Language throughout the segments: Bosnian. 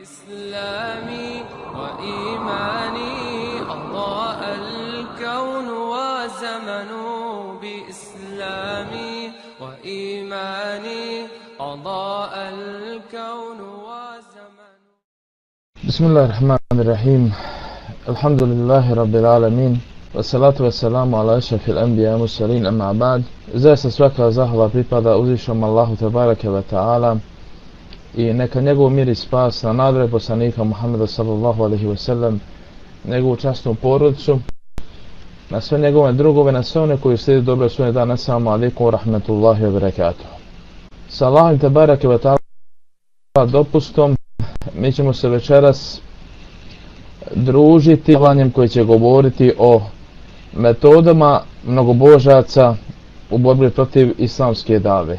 إسلامي وإيماني أضاء الكون وزمن بإسلامي وإيماني أضاء الكون وزمن. بسم الله الرحمن الرحيم. الحمد لله رب العالمين. Wassalatu wassalamu ala ešrafil anbiya mursalin, amma ba'd. Zaista svaka zahvala pripada uzvišenom Allahu tebareke ve ta'ala i neka njegov mir i spas na nadre poslanika Muhammeda sallallahu alaihi wa sallam, njegovu časnu porodicu, na sve njegove drugove, na sve one koji slijedi dobro svoj dan. Assalamu alaikum wa rahmatullahi wa barakatuh. Sa Allahom tebareke ve ta'ala dopustom mi ćemo se večeras družiti koji će govoriti o metodama mnogobožaca u borbi protiv islamske dave.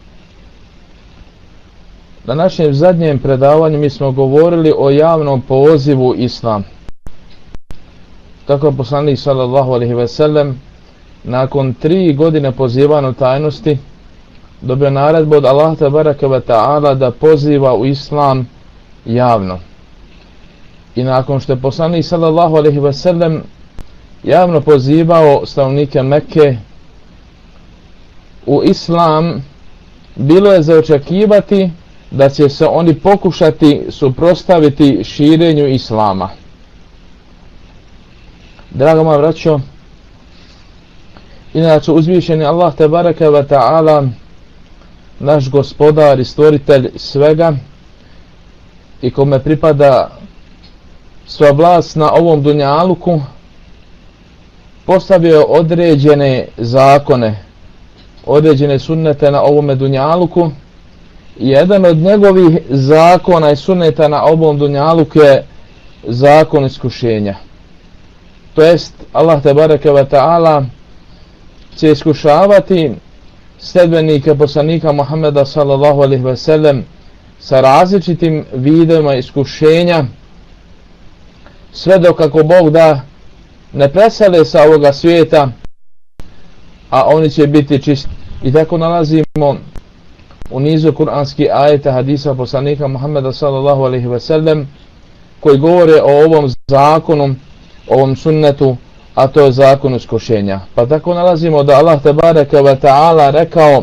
Na našem zadnjem predavanju mi smo govorili o javnom pozivu islam. Tako je poslanik sallallahu alejhi ve sellem nakon 3 godine pozivanja u tajnosti dobio naredbu od Allaha tebareke ve ta'ala da poziva u islam javno. I nakon što je poslanik sallallahu alejhi ve sellem javno pozivao stanovnike Mekke u islam, bilo je za očekivati da će se oni pokušati suprotstaviti širenju islama. Draga moja braćo, inače uzvišeni Allah tebareke ve ta'ala, naš gospodar i stvoritelj svega i kome pripada sva vlast na ovom dunjaluku, postavio određene zakone, određene sunnete na ovome dunjaluku. Jedan od njegovih zakona i sunneta na ovom dunjaluku je zakon iskušenja. To jest Allah tebareke ve ta'ala će iskušavati sledbenike poslanika Muhammeda sallallahu alejhi ve sellem sa različitim vidovima iskušenja, sve dok kako Bog da ne presele sa ovoga svijeta, a oni će biti čisti. I tako nalazimo u nizu kuranskih ajeta, hadisa poslanika Muhammeda sallallahu alejhi ve sellem koji govore o ovom zakonu, ovom sunnetu, a to je zakon iskušenja. Pa tako nalazimo da Allah tebareke ve ta'ala rekao: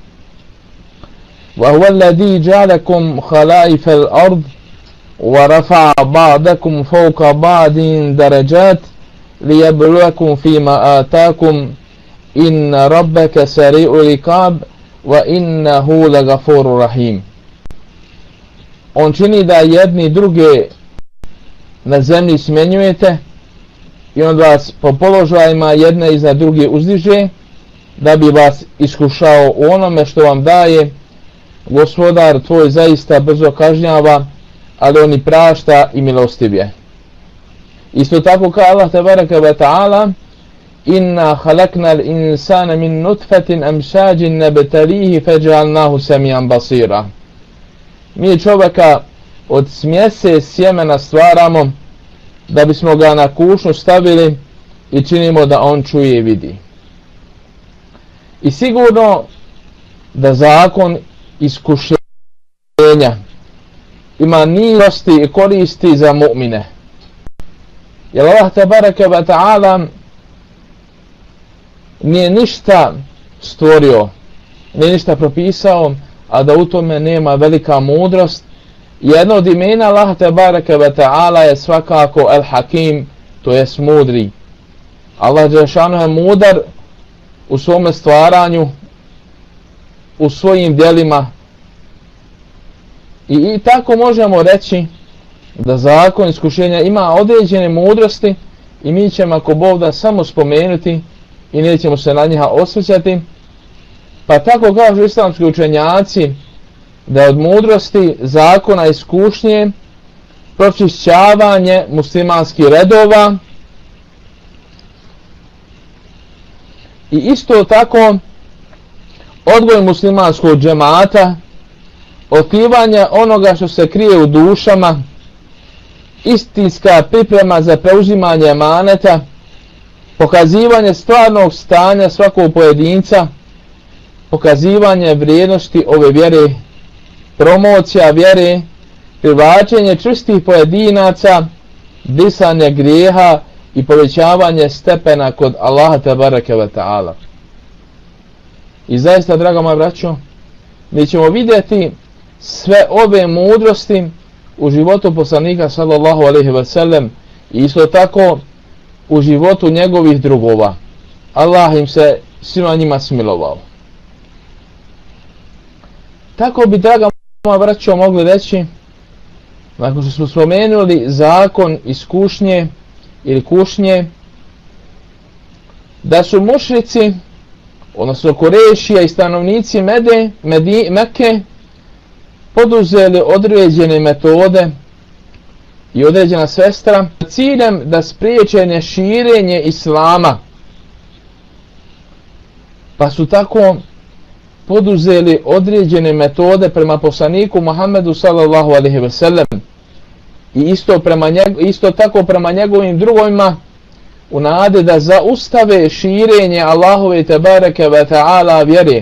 "Wa huwa alladhi ja'alakum khala'ifal ard ورفع بعضكم فوق بعض درجات ليبلوكم فيما آتاكم إن ربك سريع العقاب وإنه لغفور رحيم." On čini da jedni druge na zemlji smjenjujete i on vas po položajima jedne iznad druge uzdiže da bi vas iskušao u onome što vam daje. Gospodar tvoj zaista brzo kažnjava, ali on i prašta i milostiv je. Isto tako kao Allah tebareke ve ta'ala: "Inna khalaqnal insana min nutfatin amshajin nabtalihi faj'alnahu samian basira." Mi čovjeka od smjese sjemena stvaramo da bismo ga na kušnju stavili i činimo da on čuje i vidi. I sigurno da zakon iskušenja ima milosti i koristi za mu'mine. Jer Allah tebareke ve ta'ala nije ništa stvorio, nije ništa propisao, a da u tome nema velika mudrost. Jedno od imena Allah tebareke ve ta'ala je svakako El Hakim, to jest mudri. Allah dželešanu je mudar u svome stvaranju, u svojim djelima. I tako možemo reći da zakon iskušenja ima određene mudrosti i mi ćemo ako Bog da samo spomenuti i nećemo se na njega osvrćati. Pa tako kažu islamski učenjaci da je od mudrosti zakona iskušnje pročišćavanje muslimanskih redova i isto tako odgoj muslimanskog džemata, otkrivanje onoga što se krije u dušama, istinska priprema za preuzimanje emaneta, pokazivanje stvarnog stanja svakog pojedinca, pokazivanje vrijednosti ove vjere, promocija vjere privlačenje čvrstih pojedinaca, brisanje grijeha i povećavanje stepena kod Allaha tebareke ve ta'ala. I zaista, draga moja braćo, mi ćemo vidjeti sve ove mudrosti u životu poslanika sallallahu alejhi ve sellem i isto tako u životu njegovih drugova. Allah im se svima njima smilovao. Tako bi, draga moja braćo, mogli reći, nakon što smo spomenuli zakon iskušnje ili kušnje, da su mušrici, odnosno Kurešija i stanovnici Mekke, poduzeli određene metode i određena sredstva s ciljem da spriječe širenje islama. Pa su tako poduzeli određene metode prema poslaniku Muhammedu sallallahu alejhi ve sellem i isto tako prema njegovim drugovima, u nadi da zaustave širenje Allahove tebareke ve ta'ala vjere.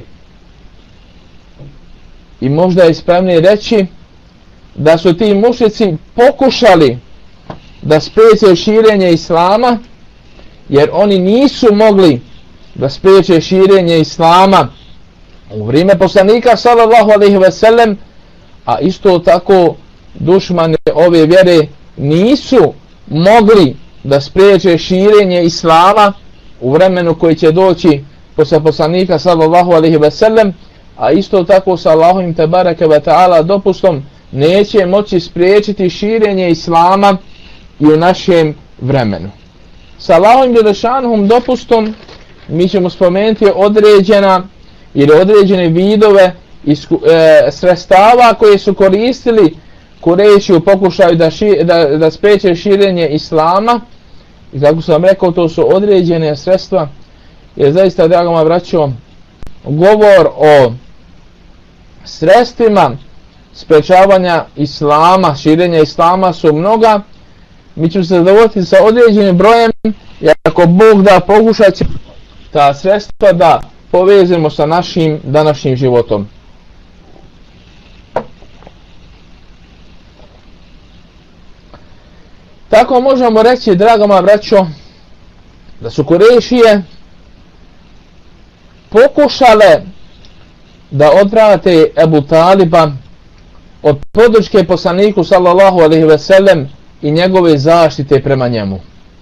I možda je ispravnije reći da su ti mušrici pokušali da spriječe širenje islama, jer oni nisu mogli da spriječe širenje islama u vrijeme poslanika sallallahu alejhi ve sellem, a isto tako dušmani ove vjere nisu mogli da spriječe širenje islama u vremenu koji će doći posle poslanika sallallahu alejhi ve sellem, a isto tako sa Allahovim tebareke ve ta'ala dopustom neće moći spriječiti širenje islama i u našem vremenu. Sa Allahovim dželešanuhum dopustom mi ćemo spomenuti određene vidove sredstava koje su koristili Kurejši u pokušaju da spriječe širenje islama. I kako sam rekao, to su određene sredstva, jer zaista, draga moja braćo, govor o sredstvima sprečavanja islama, širenja islama su mnoga. Mi ćemo se zadovoljiti sa određenim brojem i ako Bog da, pokušat će ta sredstva da povezimo sa našim današnjim životom. Tako možemo reći, draga moja braćo, da su Kurešije pokušale da odvrate Ebu Taliba od podrške poslaniku sallallahu alejhi ve sellem i njegove zaštite prema njemu.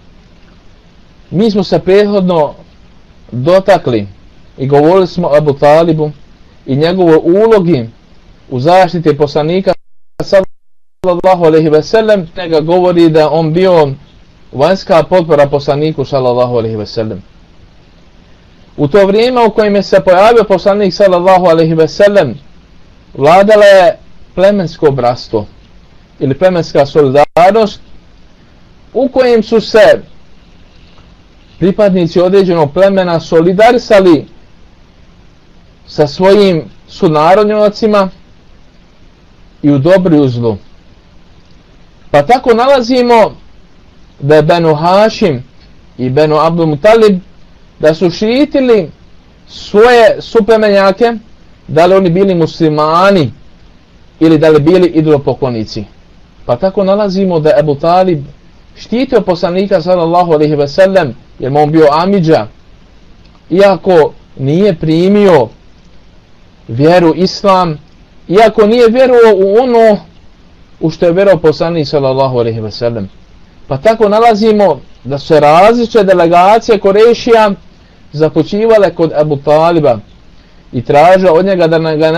Mi smo se prethodno dotakli i govorili smo o Ebu Talibu i njegovoj ulogi u zaštiti poslanika sallallahu alejhi ve sellem. Njega govori da on bio vanjska potpora poslaniku sallallahu alejhi ve sellem. U to vrijeme u kojem je se pojavio poslanik sallallahu alejhi ve sellem, vladala je plemensko bratstvo ili plemenska solidarnost, u kojem su se pripadnici određenog plemena solidarisali sa svojim sunarodnjacima i u dobru i u zlu. Pa tako nalazimo da je Benu Hašim i Benu Abdul Mutalib da su štitili svoje suplemenjake, da li oni bili muslimani ili da li bili idolopoklonici. Pa tako nalazimo da je Ebu Talib štitio poslanika sallallahu alejhi ve sellem, jer mu on bio amidža, iako nije primio vjeru islam, iako nije vjerovao u ono u što je vjerovao poslanik sallallahu alejhi ve sellem. Pa tako nalazimo da su različite delegacije Kurešija započivale kod Ebu Taliba i traže od njega da ga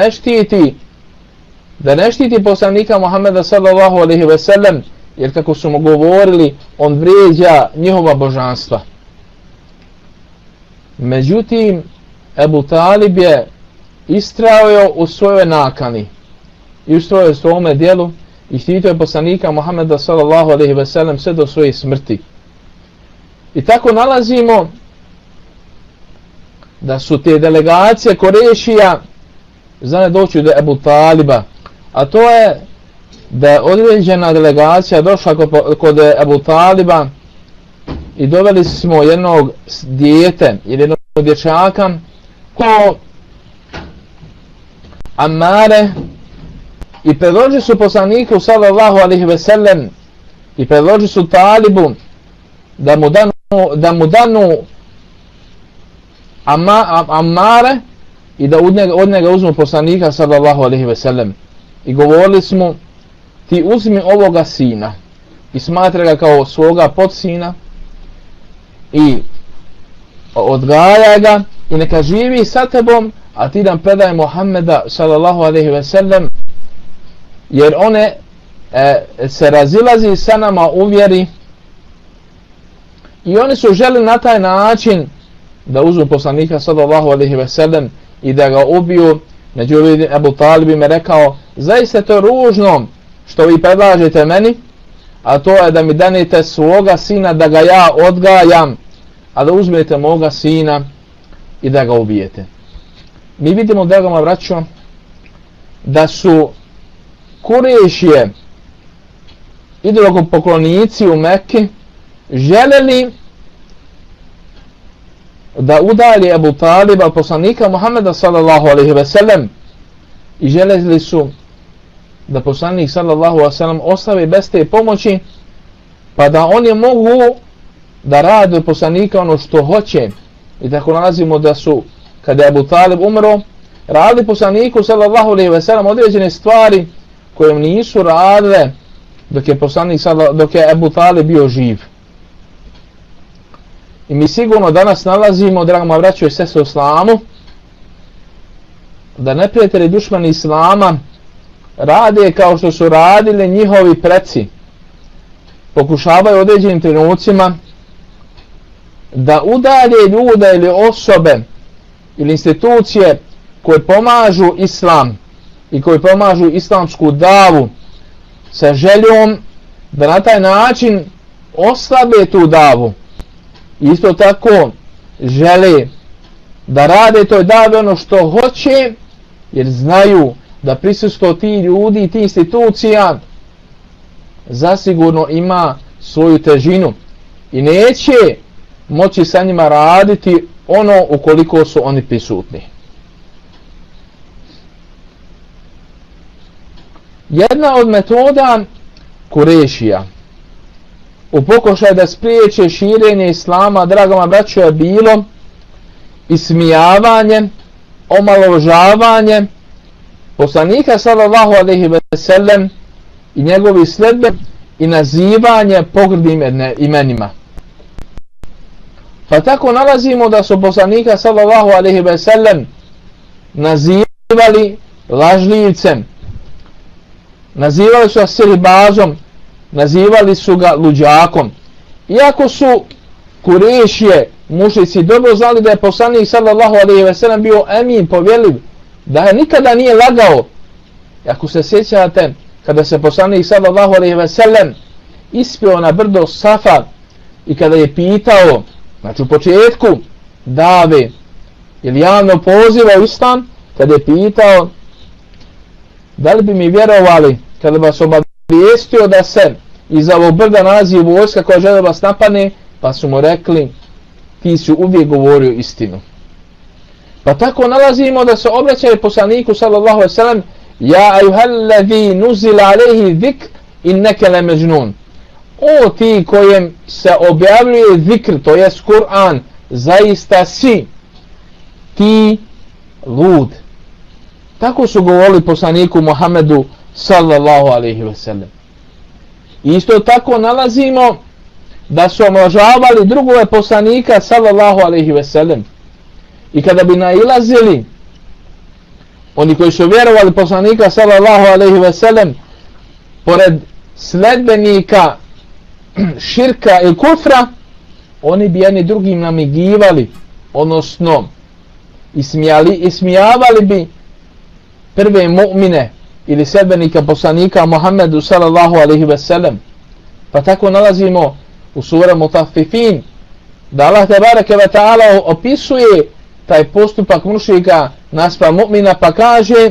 ne štiti poslanika Muhammeda sallallahu alejhi ve sellem, jer kako su mu govorili, on vrijeđa njihova božanstva. Međutim, Ebu Talib je istrajao u svojoj nakani i ustrojio u svome djelu i štitio je poslanika Muhammeda sallallahu alejhi ve sellem sve do svoje smrti. I tako nalazimo da su te delegacije Kurešija znale doći do Ebu Taliba, a to je da je određena delegacija došla kod Ebu Taliba i doveli smo jednog dijete ili jednog dječaka ko Amare i predložili su poslaniku sallallahu alejhi ve sellem i predložili su Talibu da mu danu Amare i da od njega uzmu poslanika sallallahu alejhi ve sellem. I govorili smo, ti uzmi ovoga sina i smatra ga kao svoga podsina i odgaja ga i neka živi sa tebom, a ti nam predaj Muhammeda sallallahu alejhi ve sellem, jer one se razilazi sa nama u vjeri i oni su želi na taj način da uzmu poslanika sallallahu alejhi ve sellem i da ga ubiju. Međutim, Ebu Talib im je rekao, zaista je to ružno što vi predlažete meni, a to je da mi danete svoga sina da ga ja odgajam, a da uzmete moga sina i da ga ubijete. Mi vidimo, draga moja braćo, da su Kurešije, idolopoklonici u Mekki, želeli da udalje Ebu Taliba, poslanika Muhammeda sallallahu alejhi ve sellem, i željeli su da poslanik sallallahu alejhi ve sellem ostavi bez te pomoći, pa da oni mogu da rade od poslanika ono što hoće. I tako nalazimo da su, kada je Ebu Talib umro, radili poslaniku sallallahu alejhi ve sellem određene stvari koje nisu radile dok je Ebu Talib bio živ. I mi sigurno danas nalazimo, draga moja braćo i sestre u islamu, da neprijatelji dušmani islama rade kao što su radili njihovi preci. Pokušavaju određenim trenucima da udalje ljude ili osobe ili institucije koje pomažu islam i koje pomažu islamsku davu, sa željom da na taj način oslabe tu davu. Isto tako žele da rade toj davi ono što hoće, jer znaju da prisustvo ti ljudi i ti institucija zasigurno ima svoju težinu i neće moći sa njima raditi ono ukoliko su oni prisutni. Jedna od metoda Kurešija u pokušaju da spriječe širenje islama, draga moja braćo, je bilo ismijavanje, omalovažavanje poslanika sallallahu alejhi ve sellem i njegovi sledbe i nazivanje pogrdnim imenima. Pa tako nalazimo da su poslanika sallallahu alejhi ve sellem nazivali lažljivcem, nazivali su ga sirbazom, nazivali su ga luđakom. Iako su Kurešije, mušrici, dobro znali da je poslanik sallallahu alejhi ve sellem bio emin, povjerljiv, da je nikada nije lagao. Ako se sjećate, kada se poslanik sallallahu alejhi ve sellem ispio na brdo Safa i kada je pitao, znači u početku dave ili javno poziva u islam, kada je pitao da li bi mi vjerovali kada vas obavijestio da se iza ovog brda nalazi vojska koja žele vas napadne, pa su mu rekli, ti si uvijek govorio istinu. Pa tako nalazimo da se obraćaju poslaniku sallallahu alejhi ve sellem, ja ayyuhallazi nuzila alejhi zikr innaka lamajnun. O ti kojem se objavljuje zikr, to jest Kur'an, zaista si ti lud. Tako su govorili poslaniku Muhammedu sallallahu alejhi ve sellem. Isto tako nalazimo da su omalovažavali drugove poslanika sallallahu alejhi ve sellem. I kada bi nailazili oni koji su vjerovali poslanika sallallahu alejhi ve sellem pored sledbenika širka i kufra, oni bi jedni drugim namigivali, odnosno ismijavali bi prve mu'mine ili sledbenika poslanika Muhammedu sallallahu alejhi ve sellem. Pa tako nalazimo u suri Mutaffifin da Allah tebareke ve taala opisuje taj postupak mušrika naspram mu'mina, pa kaže,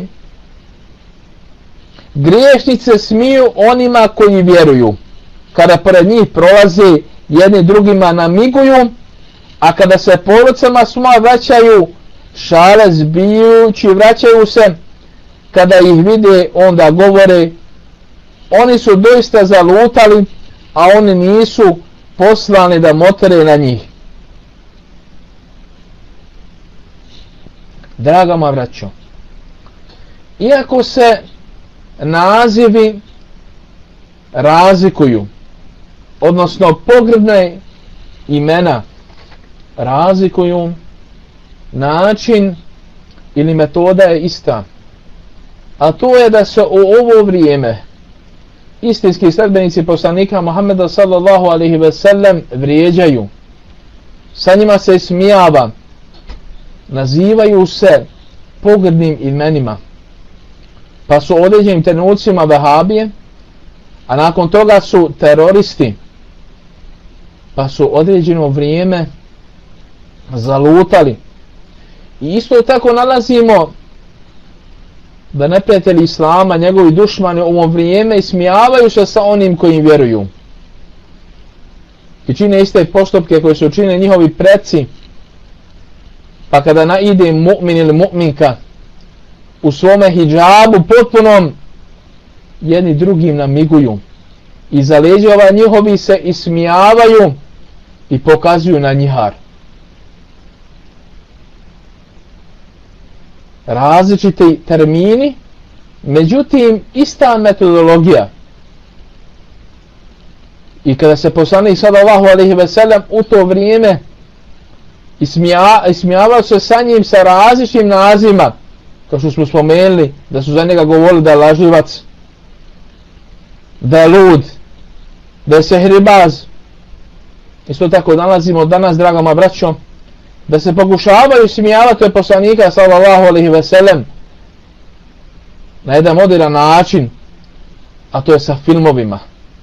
griješnice smiju onima koji vjeruju, kada pored njih prolaze, jedni drugima namiguju, a kada se porodicama svojima vraćaju, šale zbijući, vraćaju se, kada ih vide, onda govore oni su doista zalutali, a oni nisu poslani da motere na njih. Draga moja braćo, iako se nazivi razlikuju, odnosno pogrdne imena razlikuju, način ili metoda je ista, a to je da se u ovo vrijeme istinski sledbenici poslanika Muhammeda sallallahu alejhi ve sellem vrijeđaju, sa njima se ismijava, nazivaju se pogrdnim imenima, pa su u određenim trenucima vehabije, a nakon toga su teroristi, pa su određeno vrijeme zalutali. I isto tako nalazimo da neprijatelji Islama, njegovi dušmani u ovom vrijeme ismijavaju se sa onim kojim vjeruju i čine iste postupke koje su čine njihovi preci, pa kada naide mu'min ili mu'minka u svome hidžabu potpunom, jedni drugim namiguju i za leđeva njihovi se ismijavaju i pokazuju na njihar. Različiti termini, međutim ista metodologija. I kada se poslanik sallallahu alejhi ve sellem u to vrijeme ismijavao se sa njim sa različitim nazivima, kao što smo spomenuli, da su za njega govorili da je lažljivac, da je lud, da je sehribaz. Isto tako nalazimo danas, draga moja braćo, da se pokušavaju ismijavati od poslanika sallallahu alejhi ve sellem na jedan moderan način, a to je sa filmovima.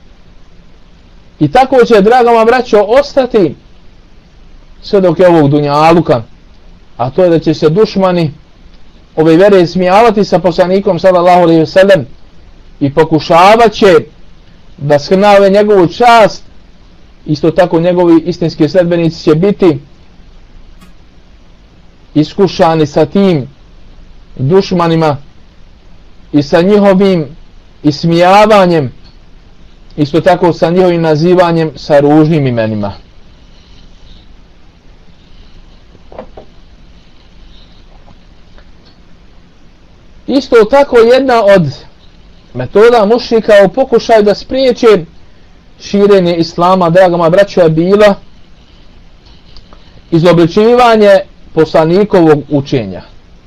I tako će, draga moja braćo, ostati sve dok je ovog dunjaluka, a to je da će se dušmani ove vjere ismijavati sa poslanikom sallallahu alejhi ve sellem i pokušavat će da skrnave njegovu čast. Isto tako njegovi istinski sledbenici će biti iskušani sa tim dušmanima i sa njihovim ismijavanjem, isto tako sa njihovim nazivanjem sa ružnim imenima. Isto tako jedna od metoda mušrika u pokušaju da spriječe širenje islama, draga moja braćo, je bila izobličivanje poslanikovog učenja.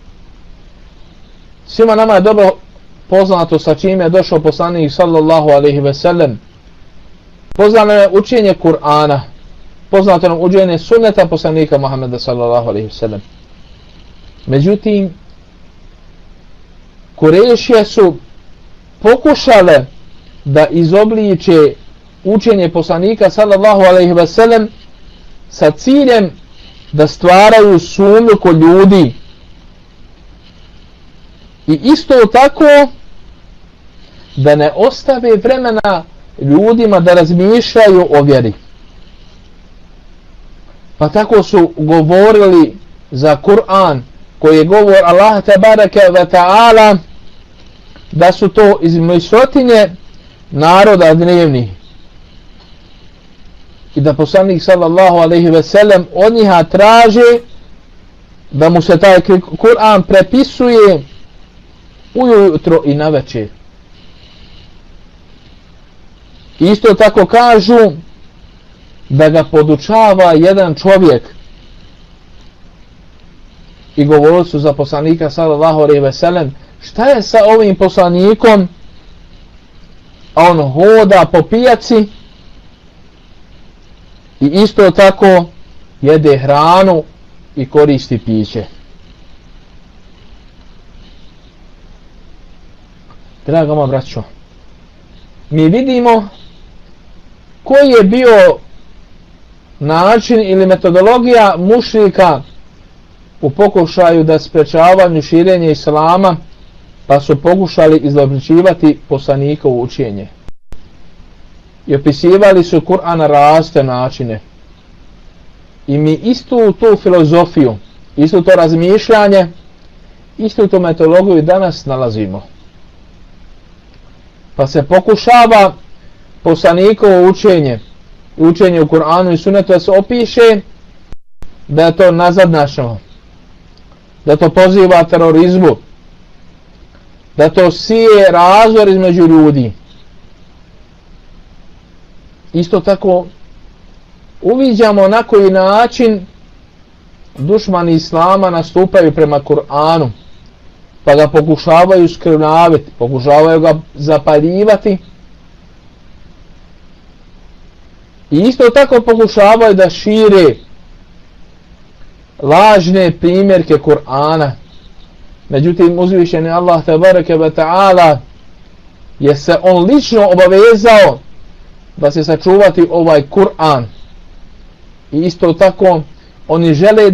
Svima nama je dobro poznato sa čime je došao poslanik sallallahu alejhi ve sellem. Poznato je učenje Kur'ana, poznato je učenje sunneta poslanika Muhammeda sallallahu alejhi ve sellem. Međutim, Kurešije su pokušale da izobliče učenje poslanika sallallahu alejhi ve sellem sa ciljem da stvaraju sumnju kod ljudi i isto tako da ne ostave vremena ljudima da razmišljaju o vjeri. Pa tako su govorili za Kur'an, koji je govor Allaha tebareke ve ta'ala, da su to izmišljotine naroda dnevnih i da poslanik sallallahu alejhi ve sellem od njih traže da mu se taj Kur'an prepisuje ujutro i navečer. Isto tako kažu da ga podučava jedan čovjek i govorili su za poslanika sallallahu alejhi ve sellem, šta je sa ovim poslanikom, a on hoda po pijaci i isto tako jede hranu i koristi piće. Draga moja braćo, mi vidimo koji je bio način ili metodologija mušrika u pokušaju da sprečavanju širenje islama, pa su pokušali izobličivati poslanikovo učenje. I opisivali su Kur'an na različite načine. I mi istu tu filozofiju, isto to razmišljanje Istu tu metodologiju danas nalazimo. Pa se pokušava poslanikovo učenje u Kur'anu i Sunnetu da se opiše da je to nazadnašno, da to poziva terorizmu, da to sije razdor između ljudi. Isto tako uviđamo na koji način dušmani Islama nastupaju prema Kur'anu, pa ga pokušavaju skrnaviti, pokušavaju ga zapaljivati i isto tako pokušavaju da šire lažne primjerke Kur'ana. Međutim, uzvišeni Allah tebareke ve ta'ala je se on lično obavezao da se sačuvati ovaj Kur'an. I isto tako oni žele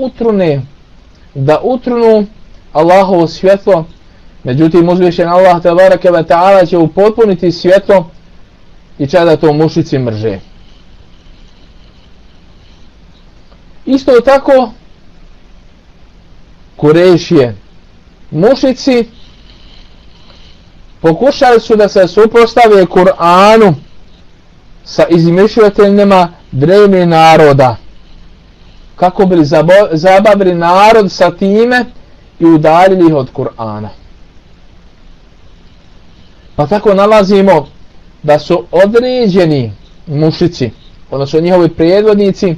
da utrunu Allahovo svjetlo. Međutim, uzvišen Allah tebareke ve ta'ala će upotpuniti svjetlo i će da to mušici mrže. Isto tako Kurešije, mušici pokušali su da se suprotstave Kur'anu sa izmišljateljima drevnih naroda, kako bi zabavili narod sa time i udaljili ih od Kur'ana. Pa tako nalazimo da su određeni mušici, odnosno njihovi predvodnici,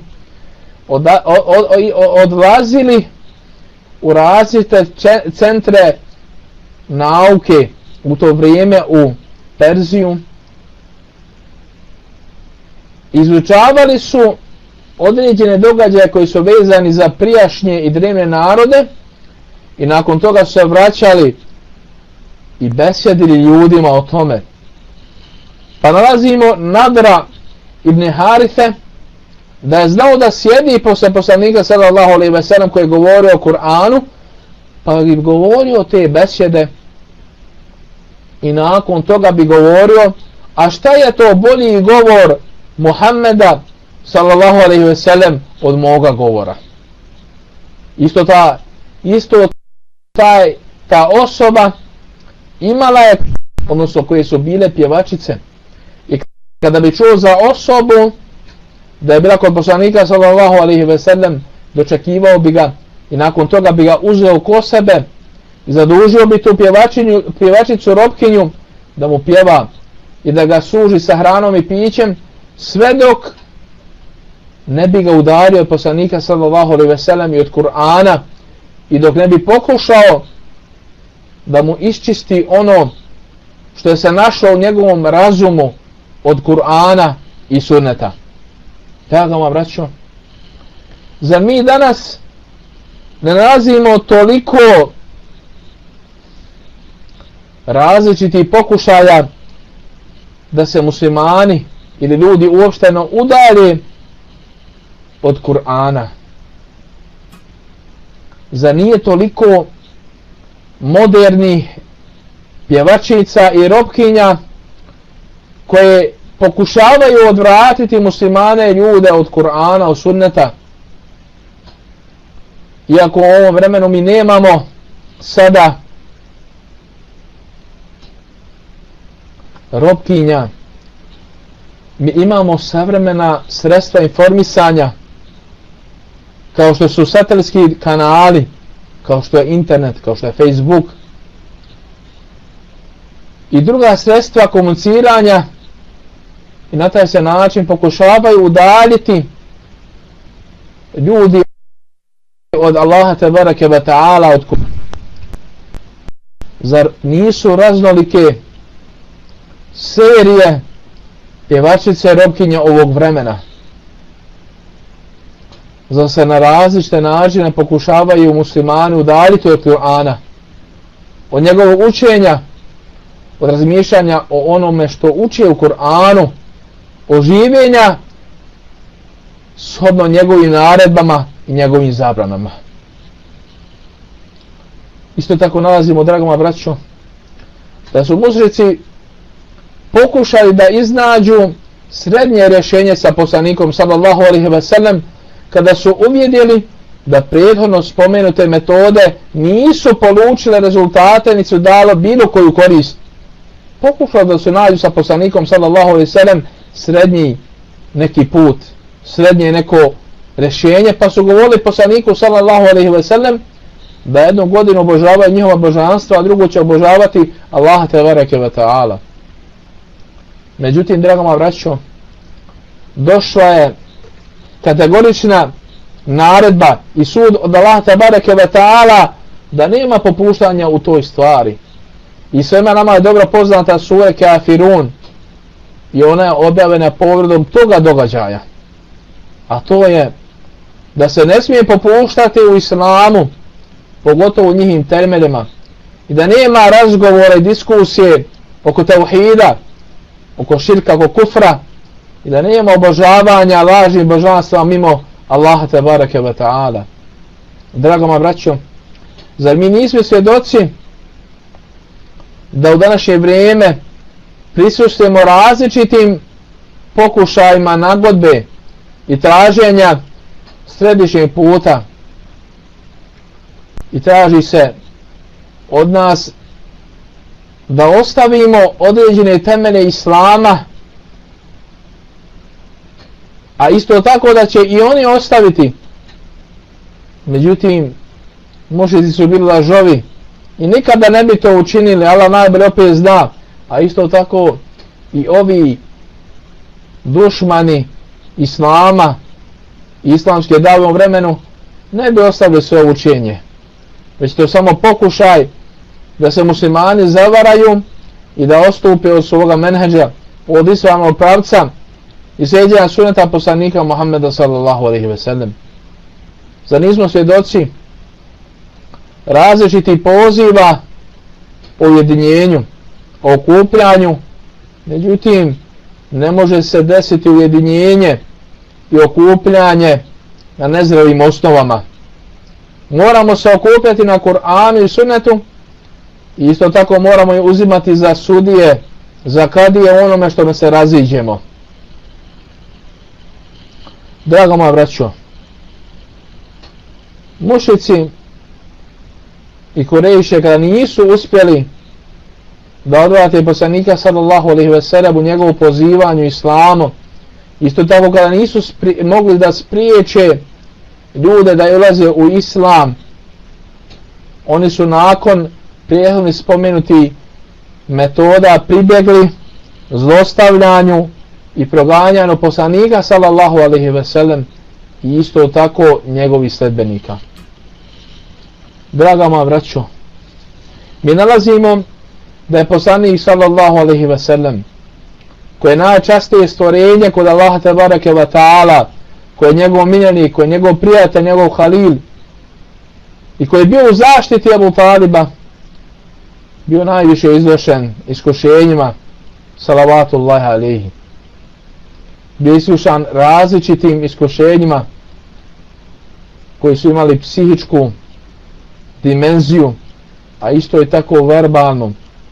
odlazili u različite centre nauke u to vrijeme u Perziju. Izučavali su određene događaje koji su vezani za prijašnje i drevne narode i nakon toga su se vraćali i besjedili ljudima o tome. Pa nalazimo Nadra ibn Harithe da je znao da sjedi posle poslanika sallallahu alejhi ve sellem koji je govorio o Kur'anu, pa bi govorio te besjede i nakon toga bi govorio: a šta je to bolji govor Muhammeda sallallahu alejhi ve sellem od moga govora? Ta osoba imala je, odnosno koje su bile pjevačice, i kada bi čuo za osobu da je bila kod poslanika sallallahu alejhi ve sellem, dočekivao bi ga i nakon toga bi ga uzeo ko sebe i zadužio bi tu pjevačicu robkinju da mu pjeva i da ga služi sa hranom i pićem, sve dok ne bi ga udario od poslanika sallallahu alejhi ve sellem i od Kur'ana, i dok ne bi pokušao da mu iščisti ono što je se našlo u njegovom razumu od Kur'ana i Sunneta. Draga moja braćo, zar mi danas ne nalazimo toliko različitih pokušaja da se muslimani ili ljudi uopšteno udalje od Kur'ana? Zar nije toliko modernih pjevačica i robkinja koje pokušavaju odvratiti muslimane ljude od Kur'ana, od Sunneta? Iako u ovom vremenu mi nemamo sada robkinja, mi imamo savremena sredstva informisanja kao što su satelitski kanali, kao što je internet, kao što je Facebook i druga sredstva komuniciranja, i na taj se način pokušavaju udaljiti ljudi od Allaha tebareke ve ta'ala. Zar nisu raznolike serije pjevačice robkinja ovog vremena? Zar se na različite načine pokušavaju muslimani udaljiti od Kur'ana, od njegovog učenja, od razmišljanja o onome što uče u Kur'anu, o življenja shodno njegovim naredbama i njegovim zabranama? Isto tako nalazimo, draga moja braćo, da su mušrici pokušali da iznađu srednje rješenje sa poslanikom sallallahu alejhi ve sellem kada su uvidjeli da prethodno spomenute metode nisu polučile rezultate, niti su dalo bilo koju korist. Pokušali da se nađu sa poslanikom sallallahu alejhi ve sellem srednji neki put, srednje neko rješenje, pa su govorili poslaniku sallallahu alejhi ve sellem da jednu godinu obožavaju njihova božanstva, a drugu će obožavati Allaha tebareke ve taala. Međutim, draga moja braćo, došla je kategorična naredba i sud od Allaha tebareke ve taala da nema popuštanja u toj stvari. I svema nama je dobro poznata sura Kafirun i ona je objavljena povodom toga događaja. A to je da se ne smije popuštati u islamu, pogotovo u njihovim temeljima, i da nema razgovora i diskusije oko tauhida, oko širka, oko kufra, i da nema obožavanja lažnih božanstva mimo Allaha tebareke ve taala. Drago moja braćo, zar mi nismo svjedoci da u današnje vrijeme prisustvujemo različitim pokušajima nagodbe i traženja središnjeg puta, i traži se od nas da ostavimo određene temelje islama, a isto tako da će i oni ostaviti. Međutim, mušrici su bili lažovi i nikada ne bi to učinili, Allah najbolje opet zna, a isto tako i ovi dušmani islama i islamske dave u vremenu ne bi ostavili svoje učenje, već to samo pokušaj da se muslimani zavaraju i da ostupe od svoga menheđa, od islamskog pravca i slijeđenja suneta poslanika Muhammeda sallallahu alejhi ve sellem. Zar nismo svjedoci različitih poziva o ujedinjenju, o okupljanju? Međutim, ne može se desiti ujedinjenje i okupljanje na nezdravim osnovama. Moramo se okupljati na Kur'anu i sunnetu, i isto tako moramo i uzimati za sudije, za kadije onome što se raziđemo. Draga moja braćo, mušrici i Kurejše kada nisu uspjeli da odvrate poslanika sallallahu alejhi ve sellem u njegovu pozivanju islamu, isto tako kada nisu mogli da spriječe ljude da ulaze u islam, oni su nakon prethodno spomenuti metoda pribjegli zlostavljanju i proganjanju poslanika sallallahu alejhi ve sellem i isto tako njegovih sledbenika. Draga moja braćo, mi nalazimo da je poslanik sallallahu alejhi ve sellem, koje je najčastije stvorenje kod Allaha tebareke ve taala, koji je njegov miljenik, koji je njegov prijatelj, njegov halil, i koji je bio u zaštiti Abu Taliba, bio najviše izvršen iskušenjima, salavatullahi alejhi. Bio iskušan različitim iskušenjima koji su imali psihičku dimenziju, a isto je tako verbalno.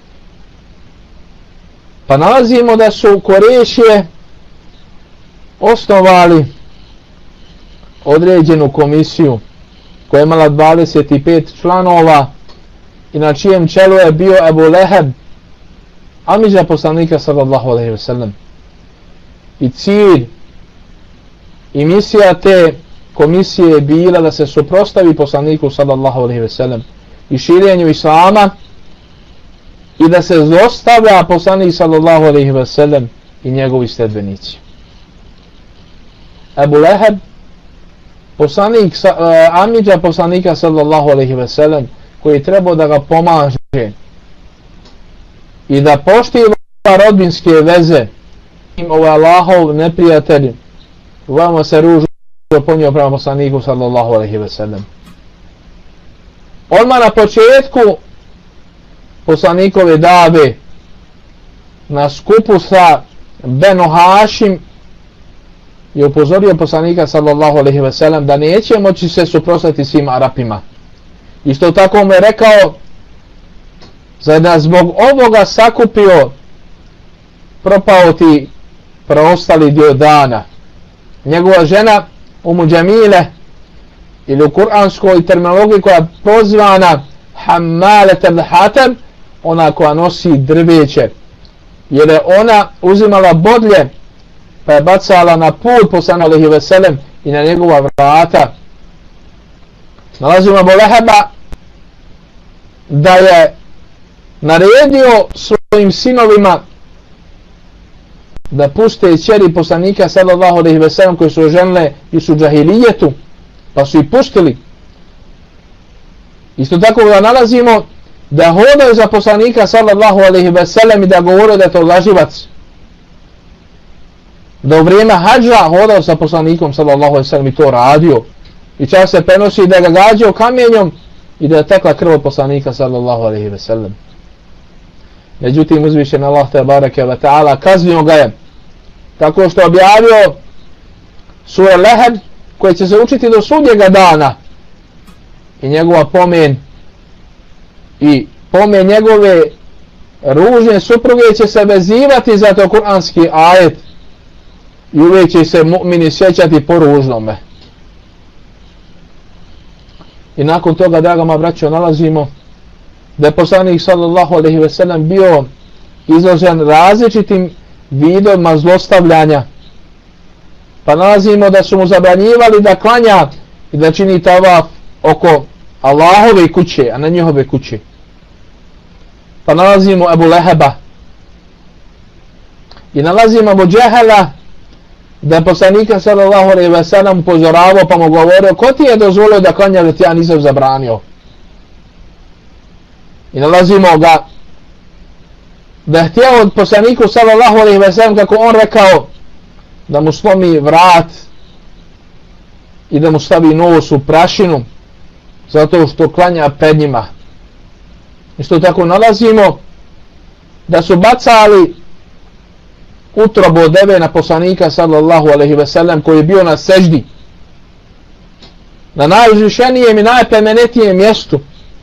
Pa nalazimo da su Kurejšije osnovali određenu komisiju koja je imala 25 članova i na čijem čelu je bio Ebu Leheb, amidža poslanika sallallahu alejhi ve sellem. I cilj i misija te komisije je bila da se suprotstavi poslaniku sallallahu alejhi ve sellem i širenju islama i da se zlostavlja poslanik sallallahu alejhi ve sellem i njegovi sledbenici. Ebu Leheb, poslanik, amidža poslanika sallallahu alejhi ve sellem, koji treba da ga pomaže i da poštiva rodbinske veze, ovo je Allahov neprijatelj, veoma se ružno ponio prema poslaniku sallallahu alejhi ve sellem. Odmah na početku poslanikove dave na skupu sa Benu Hašim je upozorio poslanika sallallahu alejhi ve sellem da neće moći se suprotstaviti svim Arapima. Isto tako mu je rekao da zbog ovoga sakupio propao ti preostali dio dana. Njegova žena Umu Džemile ili u kuranskoj terminologiji koja je pozvana hammalet al-hatab, ona koja nosi drveće, jer je ona uzimala bodlje pa je bacala na put poslanika alejhi ve sellem i na njegova vrata. Nalazimo Abu Leheba da je naredio svojim sinovima da puste kćeri poslanika sallallahu alejhi ve sellem koji su oženile i su džahilijetu, pa su ih pustili. Isto tako da nalazimo da hodaju za poslanika sallallahu alejhi ve sellem i da govore da je to laživac. Da u vrijeme hadža hodao sa poslanikom sallallahu alejhi ve sellem i to radio. I čak se prenosi da ga gađao kamenjom i da je tekla krv poslanika sallallahu alejhi ve sellem. Međutim, uzvišen Allah tebareke ve taala kaznio ga je tako što objavio sura Leheb koja će se učiti do sudnjega dana i njegova pomen i pomen njegove ružne supruge će se vezivati za to kuranski ajet i uvijek će se mu'mini sjećati po ružnome. I nakon toga, draga moja braćo, nalazimo da je poslanik sallallahu alejhi ve sellem bio izložen različitim vidovima zlostavljanja. Pa nalazimo da su mu zabranjivali da klanja i da čini tavaf oko Allahove kuće, a ne njihove kuće. Pa nalazimo Abu Leheba i nalazimo Abu Džehela da je poslanika sallallahu alejhi ve sellem upozoravao pa mu govorio ko ti je dozvolio da klanja da ti ja nisam zabranio. I nalazimo ga da je htio od poslaniku sallallahu alejhi ve sellem, kako on rekao, da mu slomi vrat i da mu stavi nos u prašinu zato što klanja pred njima. Isto tako nalazimo da su bacali utrobu od deve na poslanika sallallahu alejhi ve sellem koji je bio na seždi, na najuzvišenijem i najplemenitijem mjestu.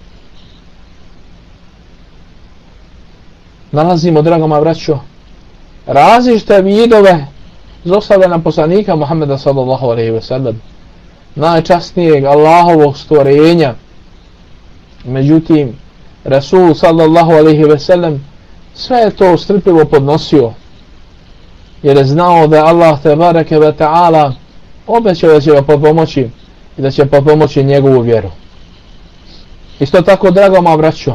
Nalazimo, draga moja braćo, različite vidove zlostavljanja poslanika Muhammeda sallallahu alejhi ve sellem, najčasnijeg Allahovog stvorenja. Međutim, Rasul sallallahu alejhi ve sellem sve je to strpljivo podnosio, jer je znao da je Allah tebareke ve ta'ala obećao da će ga potpomoći i da će potpomoći njegovu vjeru. Isto tako, draga moja braćo,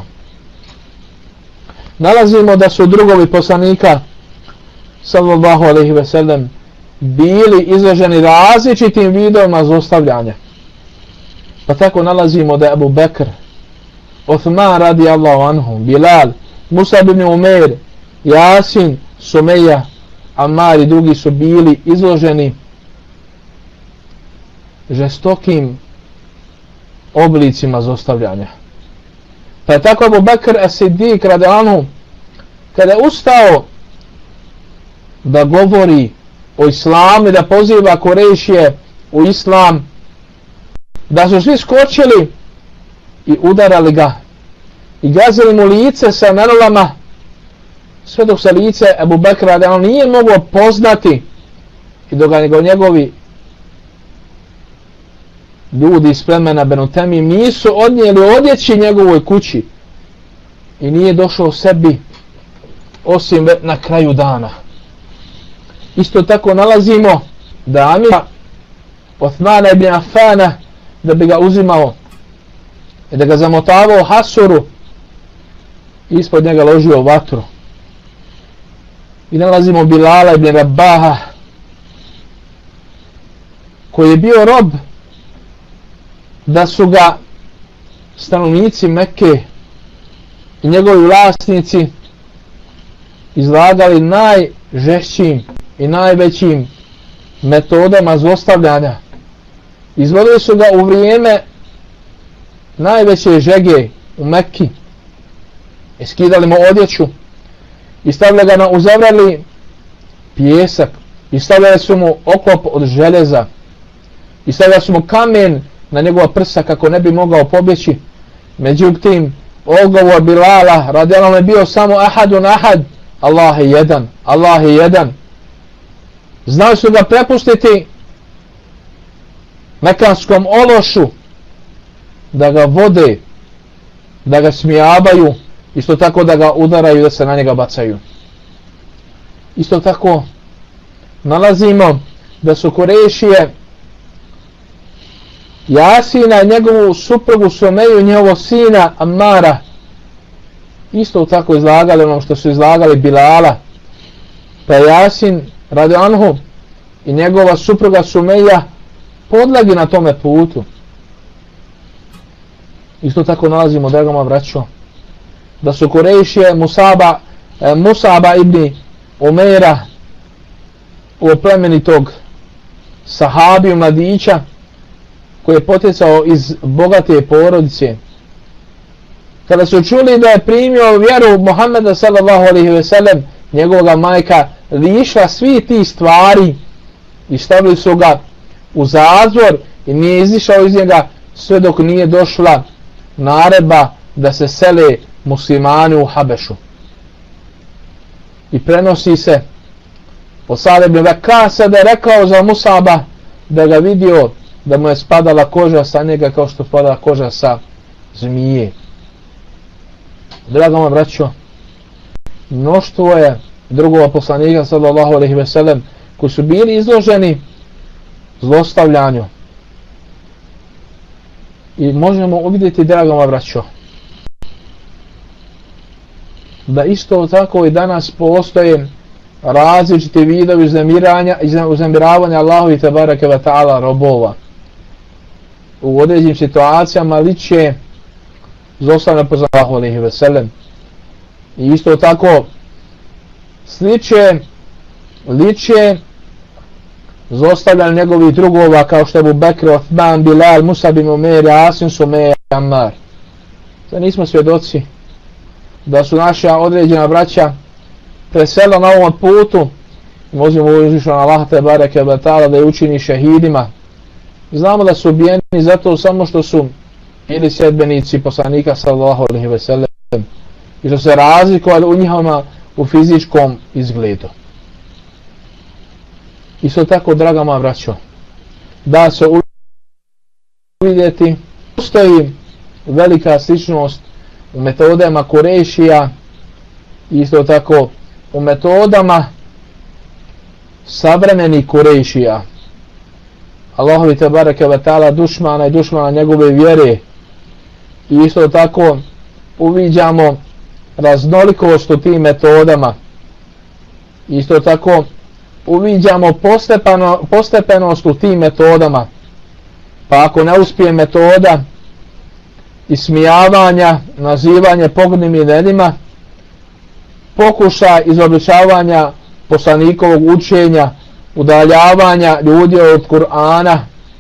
nalazimo da su drugovi poslanika sallallahu alejhi ve sellem bili izloženi različitim vidovima zlostavljanja. Pa tako nalazimo da je Abu Bekr, Uthman radijallahu anhu, Bilal, Musab ibn Umair, Jasin, Sumeja, Ammar i drugi su bili izloženi žestokim oblicima zlostavljanja. Pa je tako Abu Bekr as-Siddiq radijallahu anhu, kada je ustao da govori o islamu i da poziva Kurejšije u islam, da su svi skočili i udarali ga i gazili mu lice sa merlama, sve dok se lice Abu Bekra da on nije moglo poznati i dok ga njegovi ljudi iz plemena Benu Temim nisu odnijeli odjeći njegovoj kući i nije došao sebi osim na kraju dana. Isto tako nalazimo da Amira Uthmana ibn Affana da bi ga uzimao i da ga zamotavao hasuru i ispod njega ložio vatru. I nalazimo Bilala ibn Rabaha koji je bio rob, da su ga stanovnici Mekke i njegovi vlasnici izlagali najžešćim i najvećim metodama zlostavljanja. Izvodili su ga u vrijeme najveće žege u Mekki i skidali mu odjeću i stavljali ga na uzavrali pijesak i stavljali su mu oklop od željeza i stavljali su mu kamen na njegova prsa kako ne bi mogao pobjeći. Međutim, odgovor Bilala radijallahu anhu je bio samo ahadun ahad, Allah je jedan, Allah je jedan. Znali su ga prepustiti mekanskom ološu, da ga vode, da ga smijavaju, isto tako da ga udaraju, da se na njega bacaju. Isto tako nalazimo da su Kurejšije Jasina i njegovu suprugu Sumeju, njegovog sina Amara, isto tako izlagali onom što su izlagali Bilala. Pa Jasin radi anhu i njegova supruga Sumeja podlagi na tome putu. Isto tako nalazimo, draga moja braćo, da su Kurejšije Musaba ibn Umera, u plemenitog sahabiju mladića koji je potjecao iz bogate porodice, kada su čuli da je primio vjeru Muhammeda sallallahu alejhi ve sellem, njegovoga majka lišla svi ti stvari i stavili su ga u zatvor i nije izišao iz njega sve dok nije došla naredba da se sele muslimani u Habešu. I prenosi se od Sa'd ibn Vakasa da je rekao za Musaba da ga vidio da mu je spadala koža sa njega kao što spada koža sa zmije. Draga moja braćo, mnoštvo je drugova poslanika sallallahu alejhi ve sellem koji su bili izloženi zlostavljanju. I možemo uvidjeti, draga moja braćo, da isto tako i danas postoje različiti vidovi uznemiravanja Allahovi tebareke ve ta'ala robova. U određenim situacijama liče zlostavljanja po Allahu alejhi ve sellem. I isto tako liče zlostavljanje njegovih drugova kao što je Abu Bekr, Uthman, Bilal, Musab ibn Umer, Jasin, Sumeja i Ammar. Sad nismo svjedoci da su naša određena braća presela na ovom putu. Možemo uzvišeno Allah tebareke ve ta'ala da je učini šehidima. Znamo da su ubijeni zato samo što su bili sljedbenici poslanika sallallahu alejhi ve sellem i što se razlikovali u njihovima u fizičkom izgledu. Isto tako, draga moja braćo, da se uvidjeti, postoji velika sličnost u metodama Kurejšija, isto tako u metodama savremenih Kurejšija, Allahovi tebareke ve ta'ala dušmana i dušmana njegove vjere. I isto tako uviđamo raznolikost u tim metodama. Isto tako uviđamo postepenost u tim metodama. Pa ako ne uspije metoda ismijavanja, nazivanje pogrdnim imenima, pokušaj izobličavanja poslanikovog učenja, udaljavanja ljudi od Kur'ana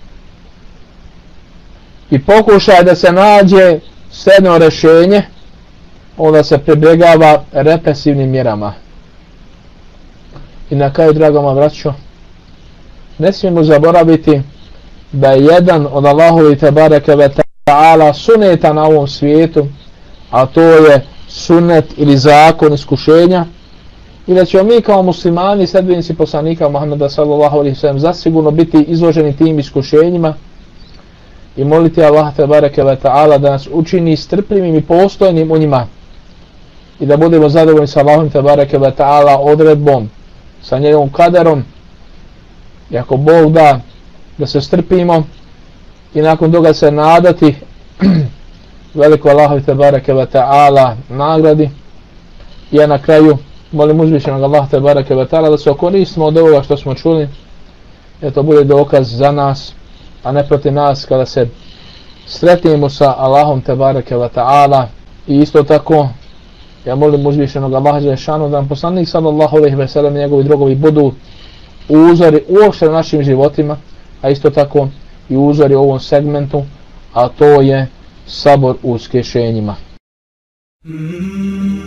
i pokušaj da se nađe srednje rješenje, onda se pribjegava represivnim mjerama. I na kraju, draga moja braćo, ne smijemo zaboraviti da je jedan od Allahovi tebareke ve ta'ala suneta na ovom svijetu, a to je sunnet ili zakon iskušenja, i da ćemo mi kao muslimani, sljedbenici poslanika Muhammeda sallallahu alejhi ve sellem zasigurno biti izloženi tim iskušenjima i moliti Allah tebareke ve ta'ala da nas učini strpljivim i postojnim u njima i da budemo zadovoljni sa Allahom tebareke ve ta'ala odredbom, sa njegovom kaderom, i ako Bog da se strpimo i nakon toga se nadati veliko Allahovi tebareke ve ta'ala nagradi. I ja na kraju molim uzvišenog Allah tebareke ve ta'ala da se okoristimo od ovoga što smo čuli, da to bude dokaz za nas, a ne protiv nas, kada se sretimo sa Allahom tebareke ve ta'ala. I isto tako ja molim uzvišenog Allaha dželešanu da nam poslanik sallallahu alejhi ve sellem i njegovi drugovi budu uzori uopšte našim životima, a isto tako i uzori u ovom segmentu, a to je sabor u iskušenjima.